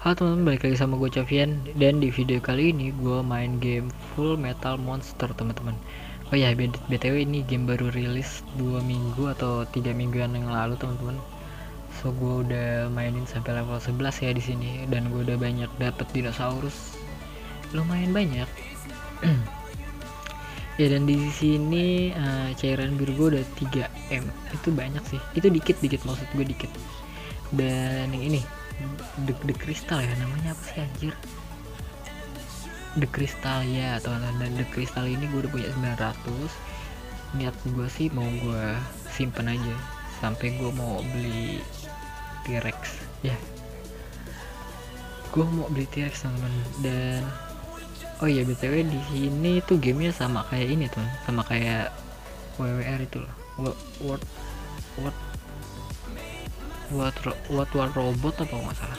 Halo teman-teman, balik lagi sama gue Cavian. Dan di video kali ini gue main game Full Metal Monster teman-teman. Oh ya, BTW ini game baru rilis 2 minggu atau 3 mingguan yang lalu teman-teman. So gue udah mainin sampai level 11 ya di sini, dan gue udah banyak dapet dinosaurus. Lumayan banyak. Ya, dan di sini cairan biru gue udah 3M. Itu banyak sih. Itu dikit maksud gue dikit. Dan yang ini The Crystal ya, namanya apa sih anjir? The Crystal ya, atau dan The Crystal ini gue udah punya 900. Niat gue sih mau gue simpen aja sampai gue mau beli T-Rex ya. Gue mau beli T-Rex teman. Dan oh iya, BTW di sini tuh gamenya sama kayak ini tuh, sama kayak WWR itu loh. World War Robot apa nggak salah.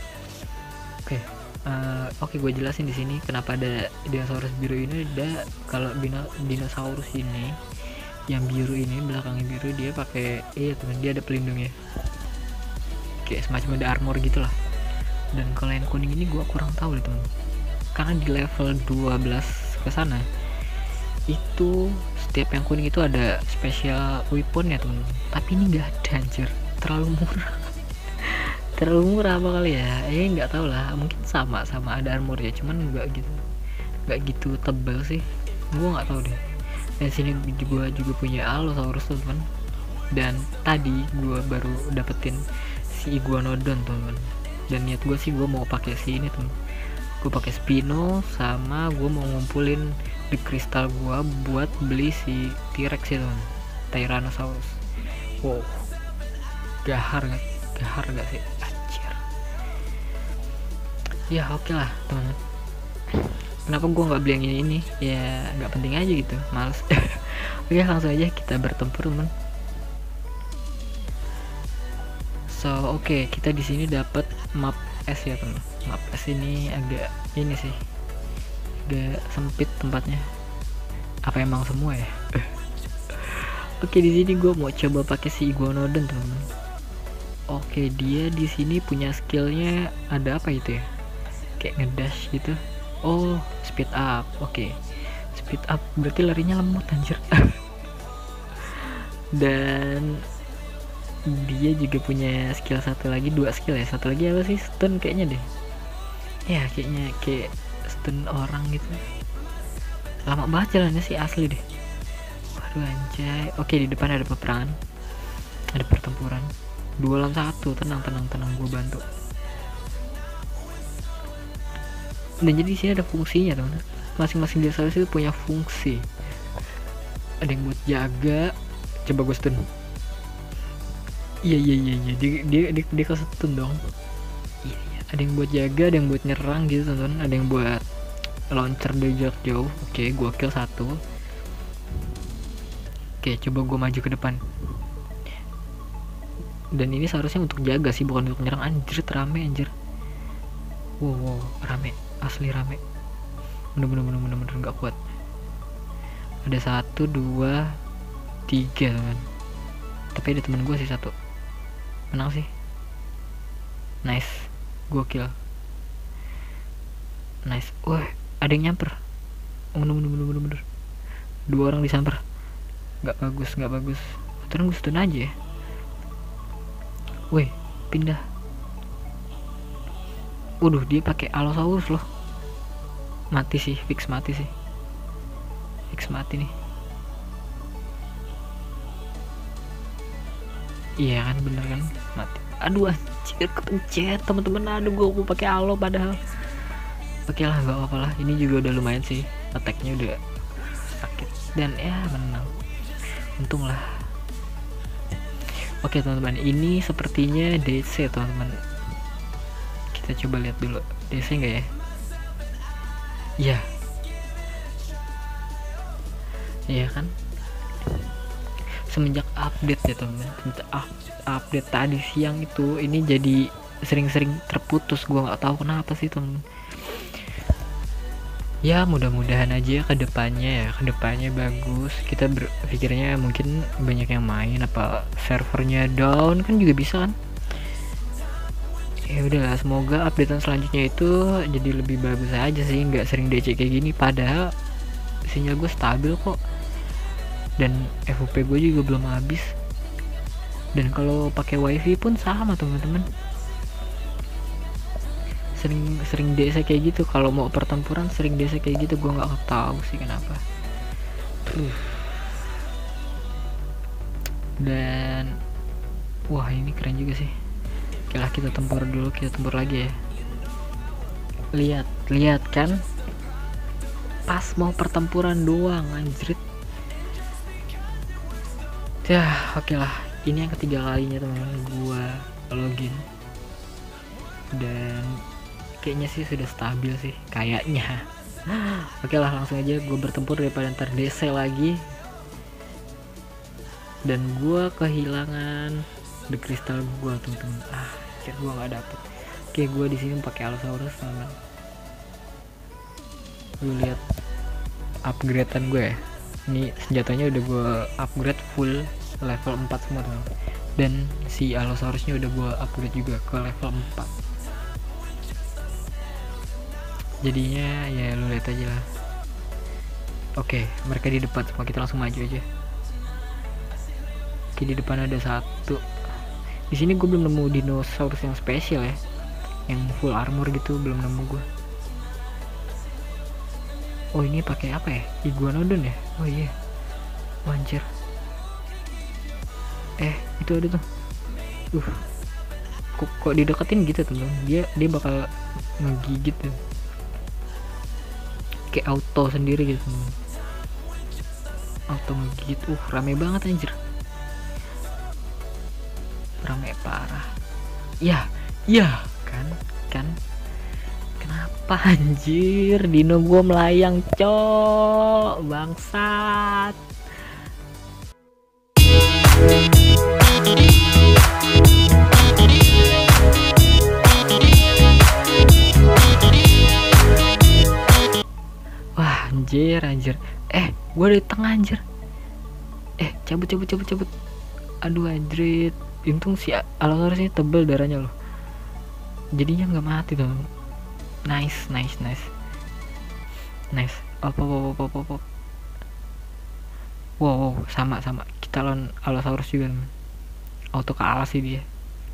Oke, gue jelasin di sini kenapa ada dinosaurus biru ini. Kalau dinosaurus ini yang biru ini, belakangnya biru, dia pakai teman, dia ada pelindungnya kayak semacam ada armor gitu lah. Dan kalau yang kuning ini gue kurang tahu deh teman, karena di level 12 ke sana itu setiap yang kuning itu ada special weapon ya teman, tapi ini nggak ada anjir. Terlalu murah apa kali ya, nggak tahu lah, mungkin sama ada armor ya, cuman nggak gitu tebal sih, gue nggak tahu deh. Dan sini gue juga punya Allosaurus teman, dan tadi gue baru dapetin si Iguanodon teman. Dan niat gue sih gue mau pakai si ini teman, gue pakai Spino, sama gue mau ngumpulin di kristal gue buat beli si T-Rex itu teman, Tyrannosaurus. Wow, gahar gak sih anjir ya. Oke lah teman, kenapa gue nggak beli yang ini ya, nggak penting aja gitu, males. Oke, langsung aja kita bertempur teman. So oke, kita di sini dapat map S ya teman. Map S ini agak ini sih, agak sempit tempatnya. Apa emang semua ya? Oke, di sini gue mau coba pakai si Iguanodon teman. Oke, dia di sini punya skillnya ada apa itu ya? Kayak ngedash gitu. Oh, speed up. Oke, speed up berarti larinya lemot anjir. Dan dia juga punya skill satu lagi, 2 skill ya. Satu lagi apa sih? Stun kayaknya deh. Ya, kayaknya kayak stun orang gitu. Lama banget jalannya sih asli deh. Waduh anjay. Oke, di depan ada peperangan. Ada pertempuran. 2 lawan 1, tenang gue bantu. Dan jadi sini ada fungsinya teman, masing-masing dinosaurus itu punya fungsi. Ada yang buat jaga, coba gue stun. Iya, dia ke stun dong. Iya, ada yang buat jaga, ada yang buat nyerang gitu teman, ada yang buat launcher dari jarak jauh. Oke, gue kill 1. Oke, coba gue maju ke depan. Dan ini seharusnya untuk jaga sih, bukan untuk nyerang. Anjir, rame anjir. Wow, rame, asli rame. Bener-bener gak kuat. Ada 1, 2, 3 teman. Tapi ada teman gue sih 1. Menang sih. Nice, gue kill. Nice. Wah, ada yang nyamper. Bener. 2 orang disamper. Gak bagus. Terus gue stun aja ya. Weh, pindah. Waduh, dia pakai Allosaurus loh. Mati sih, fix mati nih. Iya kan, bener kan, mati. Aduh anjir, kepencet teman-teman. Aduh, gue mau pakai Allo padahal. Oke lah, gak apa-apa lah. Ini juga udah lumayan sih, attack-nya udah sakit. Dan ya menang, untung lah. Oke teman-teman, ini sepertinya DC teman-teman. Kita coba lihat dulu DC enggak ya? Iya. Iya kan? Semenjak update ya teman-teman, update tadi siang itu, ini jadi sering-sering terputus. Gua nggak tahu kenapa sih teman-teman. Ya mudah-mudahan aja kedepannya bagus. Kita berpikirnya mungkin banyak yang main, apa servernya down kan juga bisa kan Ya udahlah, semoga updatean selanjutnya itu jadi lebih bagus aja sih, nggak sering DC kayak gini. Padahal sinyal gue stabil kok, dan FOP gue juga belum habis. Dan kalau pakai wifi pun sama teman-teman, sering DC kayak gitu. Kalau mau pertempuran sering DC kayak gitu, gue nggak tahu sih kenapa. Dan wah, ini keren juga sih. Oke lah, kita tempur dulu, kita tempur lagi ya. Lihat kan, pas mau pertempuran doang anjrit. Ya oke lah, ini yang ketiga kalinya teman-teman gua login, dan kayaknya sih sudah stabil sih kayaknya. Oke lah, langsung aja gue bertempur daripada ntar DC lagi. Dan gue kehilangan the crystal gue teman-teman. Gue nggak dapet. Oke, gue di sini pakai Allosaurus teman-teman. Lu lihat upgradean gue ya. Ini senjatanya udah gue upgrade full level 4 semua teman. Dan si Allosaurusnya udah gue upgrade juga ke level 4. Jadinya ya lu lihat aja lah. Oke, mereka di depan semua, kita langsung maju aja. Oke, di depan ada satu. Di sini gue belum nemu dinosaurus yang spesial ya, yang full armor gitu, belum nemu gue. Oh, ini pakai apa ya? Iguanodon ya? Oh iya. Anjir. Itu ada tuh. Kok dideketin gitu teman. Dia bakal ngegigit ya. Kayak auto sendiri gitu. Auto ngegigit. Rame banget anjir. Rame parah. Ya kan kenapa anjir dino gua melayang cok, bangsat. Wah anjir gua di tengah anjir. Cabut. Aduh anjrit. Untung si Allosaurusnya tebel darahnya loh, jadinya nggak mati tuh. Nice. Op. Wow, sama kita lawan Allosaurus juga teman. Auto kalah sih dia.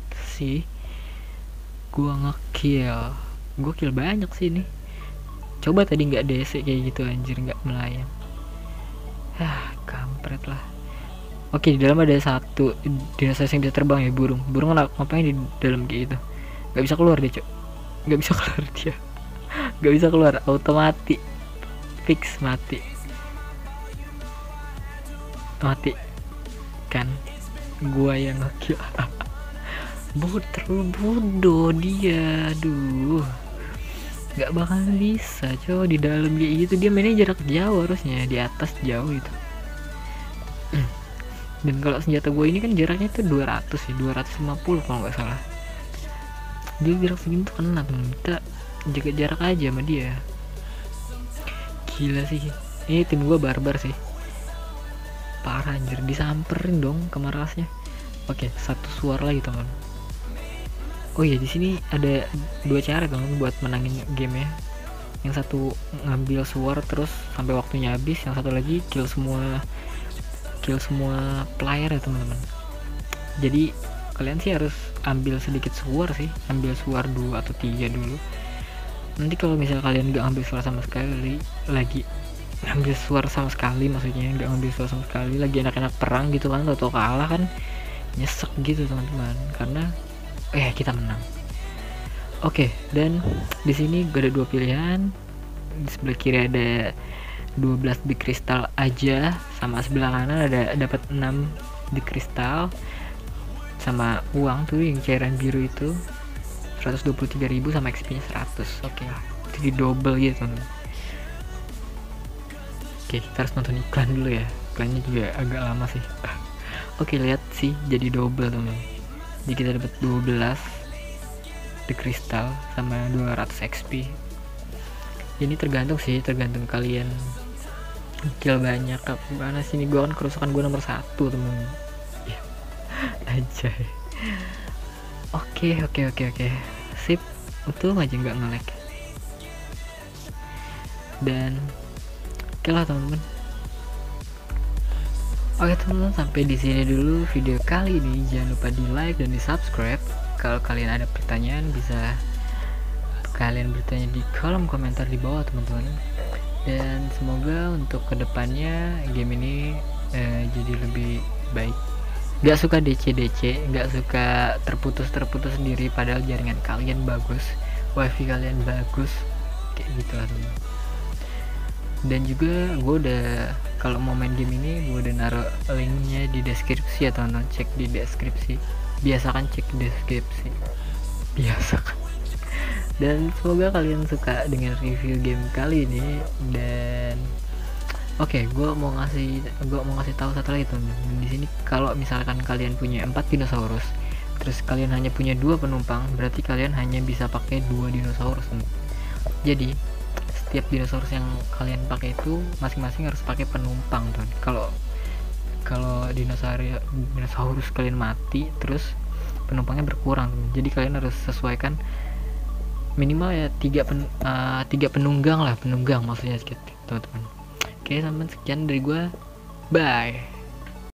Gua kill banyak sih ini. Coba tadi nggak DC kayak gitu anjir, nggak melayang. Kampret lah. Oke, di dalam ada satu dinosaurus yang bisa terbang ya, burung ngapain di dalam kayak gitu. Gak bisa keluar dia, cok. Gak bisa keluar, auto mati. Fix mati kan. Gua yang ngekill. Bodoh dia. Aduh, gak bakal bisa cok di dalam kayak gitu. Dia mainnya jarak jauh, harusnya di atas jauh itu. Dan kalau senjata gue ini kan jaraknya tuh 250 kalau nggak salah. Dia jarak segini tuh kena tuh. Kita jaga jarak aja sama dia. Gila sih. Ini tim gue barbar sih. Parah anjir, disamperin dong ke markasnya. Oke, satu suara lagi teman. Oh iya, di sini ada dua cara teman buat menangin game ya. Yang satu ngambil suara terus sampai waktunya habis, yang satu lagi kill semua player ya teman-teman. Jadi kalian sih harus ambil sedikit suar sih, ambil suar 2 atau 3 dulu. Nanti kalau misal kalian nggak ambil suar sama sekali, lagi ngambil suar sama sekali, maksudnya nggak ngambil suar sama sekali, lagi enak-enak perang gitu kan, atau kalah kan nyesek gitu teman-teman, karena kita menang. Oke, dan di sini gue ada 2 pilihan. Di sebelah kiri ada 12 di kristal aja, sama sebelah kanan ada dapat 6 di kristal sama uang tuh yang cairan biru itu 123.000 sama XP nya 100. Oke lah, itu di double gitu teman. Oke, kita harus nonton iklan dulu ya, iklannya juga agak lama sih. Oke, lihat sih jadi double teman. Jadi kita dapat 12 di kristal sama 200 XP. Ini tergantung kalian kill banyak apa mana. Sini gua kan kerusakan gua nomor 1 temen aja. Oke. sip, untung aja nggak nge-lag. Dan oke lah teman-teman. Oke teman-teman, sampai di sini dulu video kali ini. Jangan lupa di like dan di subscribe. Kalau kalian ada pertanyaan bisa kalian bertanya di kolom komentar di bawah teman-teman. Dan semoga untuk kedepannya game ini jadi lebih baik. Gak suka DC, gak suka terputus sendiri padahal jaringan kalian bagus, wifi kalian bagus, kayak gitu lah teman. Dan juga gue udah, kalau mau main game ini gue udah naruh linknya di deskripsi ya teman-teman. Cek di deskripsi, biasakan cek di deskripsi, biasakan. Dan semoga kalian suka dengan review game kali ini. Dan oke, gue mau ngasih tahu satu lagi teman-teman. Di sini kalau misalkan kalian punya 4 dinosaurus, terus kalian hanya punya 2 penumpang, berarti kalian hanya bisa pakai 2 dinosaurus teman. Jadi setiap dinosaurus yang kalian pakai itu masing-masing harus pakai penumpang teman. Kalau dinosaurus kalian mati, terus penumpangnya berkurang teman. Jadi kalian harus sesuaikan minimal ya 3 penunggang maksudnya gitu teman-teman. Oke teman-teman, sekian dari gue, bye.